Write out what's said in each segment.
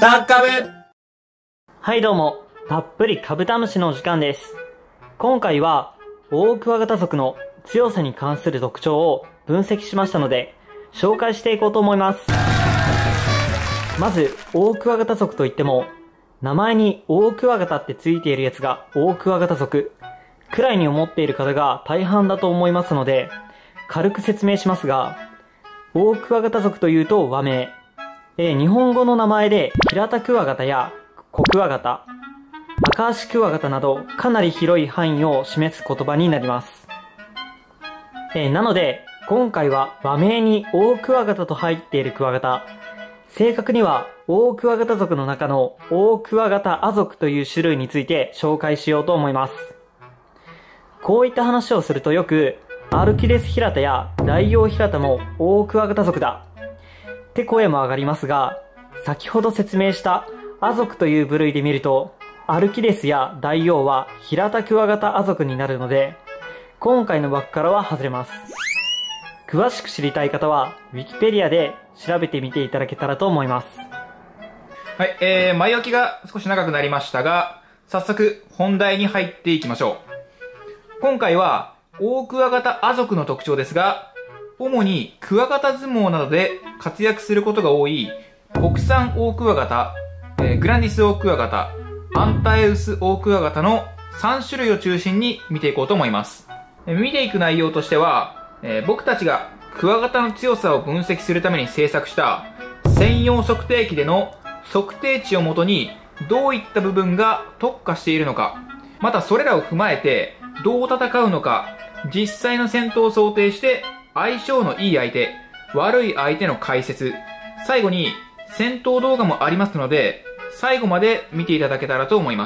タカブ。 はいどうも、たっぷりカブタムシのお時間です。今回はオオクワガタ族の強さに関する特徴を分析しましたので、紹介していこうと思います。まず、オオクワガタ族といっても、名前にオオクワガタってついているやつがオオクワガタ族くらいに思っている方が大半だと思いますので、軽く説明しますが、オオクワガタ族というと和名。日本語の名前でヒラタクワガタやコクワガタ、アカアシクワガタなどかなり広い範囲を示す言葉になります。なので、今回は和名にオオクワガタと入っているクワガタ、正確にはオオクワガタ族の中のオオクワガタア族という種類について紹介しようと思います。こういった話をするとよく、アルキレスヒラタやダイオウヒラタもオオクワガタ族だって声も上がりますが、先ほど説明したア族という部類で見ると、アルキレスやダイオウはヒラタクワガタア族になるので、今回の枠からは外れます。詳しく知りたい方は Wikipedia で調べてみていただけたらと思います。 はい、前置きが少し長くなりましたが、早速本題に入っていきましょう。今回はオオクワガタア族の特徴ですが、主にクワガタ相撲などで活躍することが多い国産オオクワガタ、グランディスオオクワガタ、アンタエウスオオクワガタの3種類を中心に見ていこうと思います。見ていく内容としては、僕たちがクワガタの強さを分析するために制作した専用測定器での測定値をもとにどういった部分が特化しているのか、またそれらを踏まえてどう戦うのか、実際の戦闘を想定して相性のいい相手、悪い相手の解説、最後に戦闘動画もありますので、最後まで見ていただけたらと思います。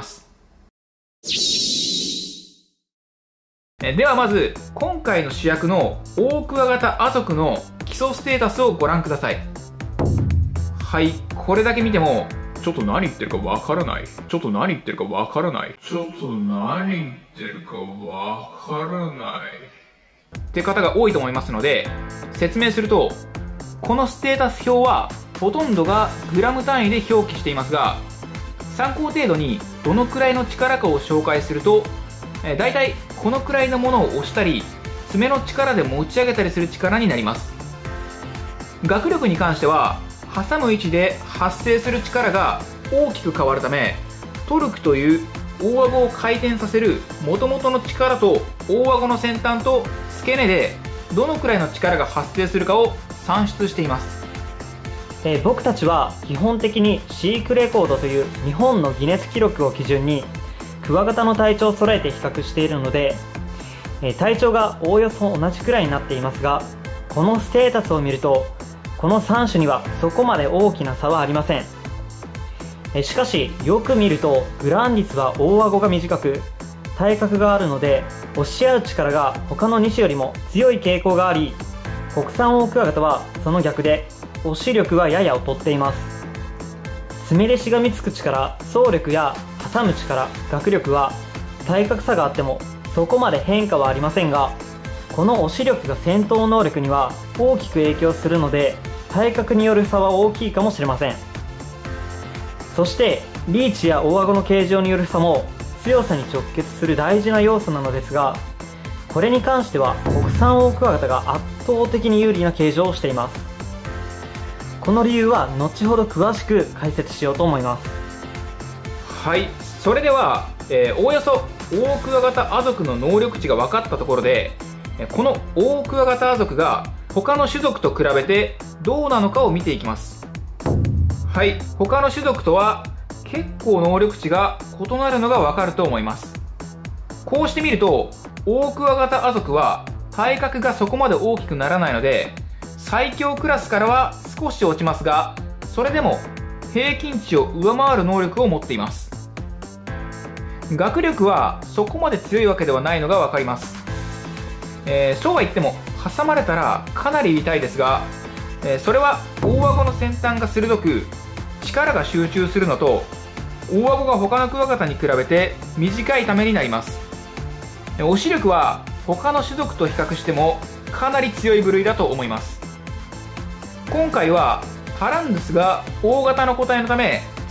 ではまず、今回の主役のオオクワガタア族の基礎ステータスをご覧ください。はい、これだけ見ても、ちょっと何言ってるかわからない。ちょっと何言ってるかわからない。ちょっと何言ってるかわからない。って方が多いと思いますので、説明すると、このステータス表はほとんどがグラム単位で表記していますが、参考程度にどのくらいの力かを紹介すると、だいたいこのくらいのものを押したり爪の力で持ち上げたりする力になります。学力に関しては挟む位置で発生する力が大きく変わるため、トルクという大顎を回転させる元々の力と大顎の先端と付け根でどのくらいの力が発生するかを算出しています。 僕たちは基本的にシークレコードという日本のギネス記録を基準にクワガタの体長を揃えて比較しているので、体長がおおよそ同じくらいになっていますが、このステータスを見るとこの3種にはそこまで大きな差はありません。しかしよく見るとグランディスは大顎が短く体格があるので、押し合う力が他の2種よりも強い傾向があり、国産オオクワガタはその逆で押し力はやや劣っています。爪でしがみつく力、走力や挟む力、学力は体格差があってもそこまで変化はありませんが、この押し力が戦闘能力には大きく影響するので、体格による差は大きいかもしれません。そしてリーチや大顎の形状による差も強さに直結する大事な要素なのですが、これに関しては国産オオクワガタが圧倒的に有利な形状をしています。この理由は後ほど詳しく解説しようと思います。 はい、それでは、おおよそオオクワガタア族の能力値が分かったところで、このオオクワガタア族が他の種族と比べてどうなのかを見ていきます。はい、他の種族とは結構能力値が異なるのが分かると思います。こうして見るとオオクワガタア族は体格がそこまで大きくならないので、最強クラスからは少し落ちますが、それでも平均値を上回る能力を持っています。学力はそこまで強いわけではないのが分かります。そうは言っても挟まれたらかなり痛いですが、それは大顎の先端が鋭く力が集中するのと、大顎が他のクワガタに比べて短いためになります。押し力は他の種族と比較してもかなり強い部類だと思います。今回はタランドゥスが大型の個体のため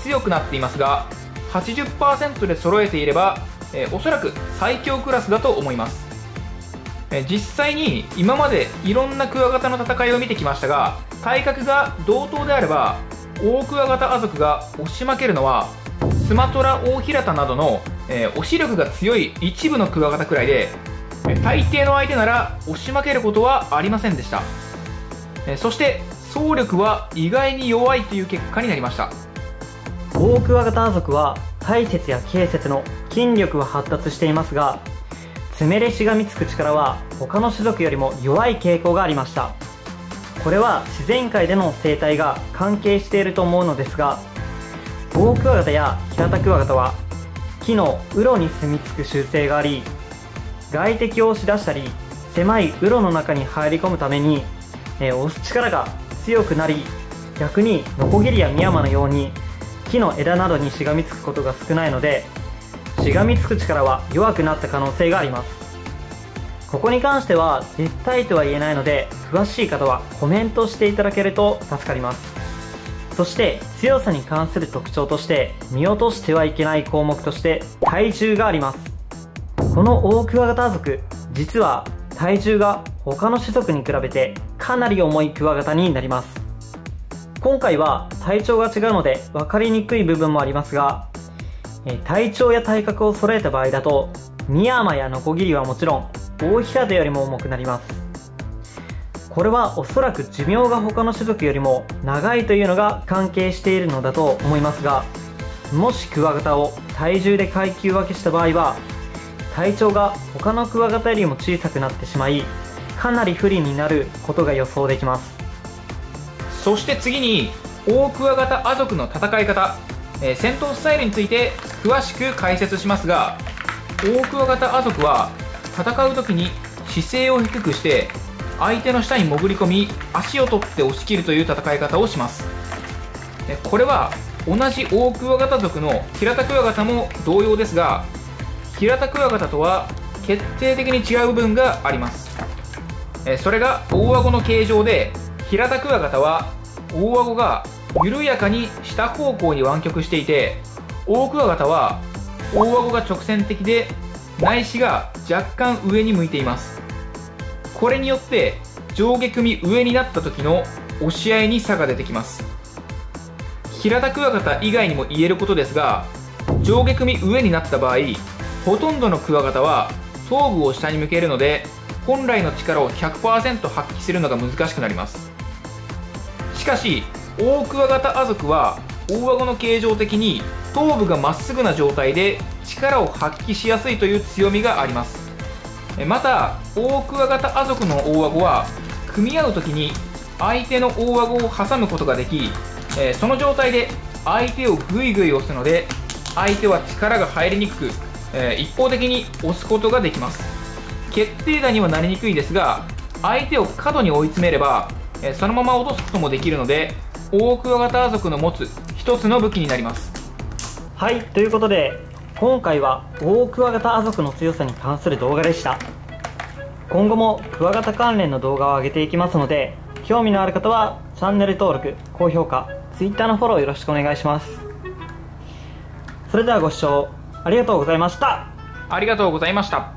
強くなっていますが、80% で揃えていれば、おそらく最強クラスだと思います。実際に今までいろんなクワガタの戦いを見てきましたが、体格が同等であればオオクワガタア族が押し負けるのはスマトラオオヒラタなどの、押し力が強い一部のクワガタくらいで、大抵の相手なら押し負けることはありませんでした。そして走力は意外に弱いという結果になりました。 オオクワガタア族は体節や頸節の筋力は発達していますが、爪でしがみつく力は他の種族よりも弱い傾向がありました。これは自然界での生態が関係していると思うのですが、オオクワガタやヒラタクワガタは木の洞に住み着く習性があり、外敵を押し出したり狭い洞の中に入り込むために、押す力が強くなり、逆にノコギリやミヤマのように木の枝などにしがみつくことが少ないので、しがみつく力は弱くなった可能性があります。ここに関しては絶対とは言えないので、詳しい方はコメントしていただけると助かります。そして強さに関する特徴として見落としてはいけない項目として体重があります。このオオクワガタ族、実は体重が他の種族に比べてかなり重いクワガタになります。今回は体長が違うので分かりにくい部分もありますが、体長や体格を揃えた場合だとミヤマやノコギリはもちろんオオヒラタよりも重くなります。これはおそらく寿命が他の種族よりも長いというのが関係しているのだと思いますが、もしクワガタを体重で階級分けした場合は体長が他のクワガタよりも小さくなってしまい、かなり不利になることが予想できます。 そして次にオオクワガタア族の戦い方、戦闘スタイルについて詳しく解説しますが、オオクワガタア族は戦う時に姿勢を低くして相手の下に潜り込み足を取って押し切るという戦い方をします。これは同じオオクワガタ族のヒラタクワガタも同様ですが、ヒラタクワガタとは決定的に違う部分があります。それが大顎の形状で、ヒラタクワガタは大顎が緩やかに下方向に湾曲していて、オオクワガタは大顎が直線的で内肢が若干上に向いています。これによって上下組上になった時の押し合いに差が出てきます。ヒラタクワガタ以外にも言えることですが、上下組上になった場合、ほとんどのクワガタは頭部を下に向けるので、本来の力を 100% 発揮するのが難しくなります。しかしオオクワガタア族は大顎の形状的に頭部がまっすぐな状態で力を発揮しやすいという強みがあります。またオオクワガタア族の大顎は組み合う時に相手の大顎を挟むことができ、その状態で相手をグイグイ押すので、相手は力が入りにくく、一方的に押すことができます。決定打にはなりにくいですが、相手を過度に追い詰めれば、そのまま落とすこともできるので、オオクワガタ族の持つ一つの武器になります。 はい、ということで今回はオオクワガタア族の強さに関する動画でした。今後もクワガタ関連の動画を上げていきますので、興味のある方はチャンネル登録、高評価、Twitter のフォローよろしくお願いします。それではご視聴ありがとうございました。 ありがとうございました。